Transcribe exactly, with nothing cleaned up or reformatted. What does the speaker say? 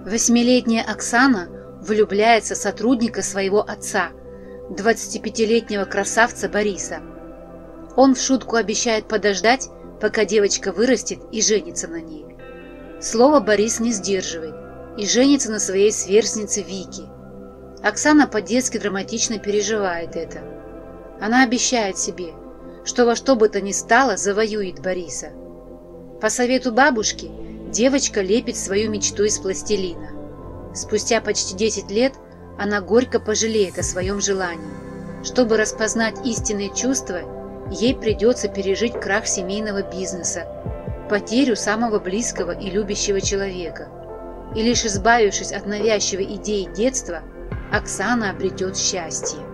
Восьмилетняя Оксана влюбляется в сотрудника своего отца, двадцатипятилетнего красавца Бориса. Он в шутку обещает подождать, пока девочка вырастет и женится на ней. Слово Борис не сдерживает и женится на своей сверстнице Вике. Оксана по-детски драматично переживает это. Она обещает себе, что во что бы то ни стало завоюет Бориса. По совету бабушки девочка лепит свою мечту из пластилина. Спустя почти десять лет она горько пожалеет о своем желании. Чтобы распознать истинные чувства, ей придется пережить крах семейного бизнеса, потерю самого близкого и любящего человека. И лишь избавившись от навязчивой идеи детства, Оксана обретет счастье.